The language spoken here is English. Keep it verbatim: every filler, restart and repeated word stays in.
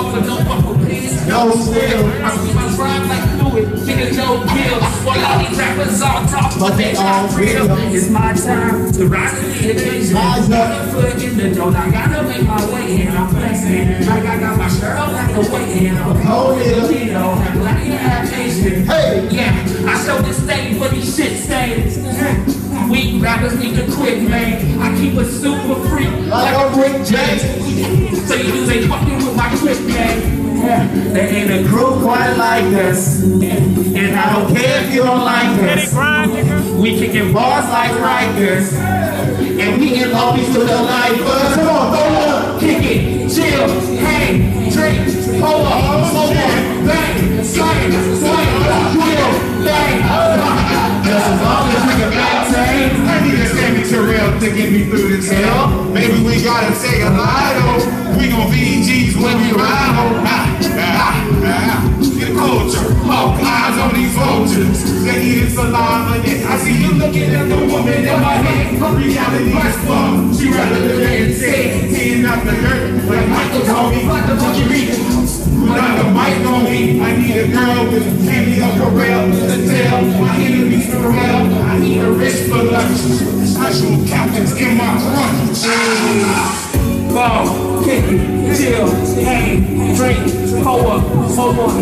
walk with no fuck with pigs. No skill. I see my drive like fluid, niggas no kill. While all these rappers all talk, but they all real. It's my time to rise to the occasion. Rise up. Foot in the door, I gotta make my way in. I'm flexing, like I got my shirt up like a weight in. Oh yeah. You know, have black and have Asian. Hey. Yeah, I show this state for these shit stains. Weak rappers need to quit, man. I keep it super free, Like a Rick James. so you dudes ain't fucking with my clip, man. Yeah. There ain't a crew quite like us, and I don't care if you don't like us. We kicking bars like Rikers, and we in lobbies with the lifers. Come on, throw it up. Kick it, chill, hang, drink, hold up, slow down, bang, slang, slang, drill, bang. Just as long as we can maintain. I need a Sammy Terrell to get me through this hell. Maybe we gotta say a lie though. We gon' be G's when we ride home. Ah, ah, ah. Get a culture. Hawk eyes on these vultures. They eating saliva. Yeah, I see you looking at the woman in my head. Reality is fuck. She rather live than say. Teeing up the dirt like Michael told me. Like the monkey reading. Without the mic on me, I need a girl with a candy of Corel to tell my enemies to hell. I need a wrist for lunch. Special captains in my front. Ball, kick it, chill, hang, drink, hold up, hold on.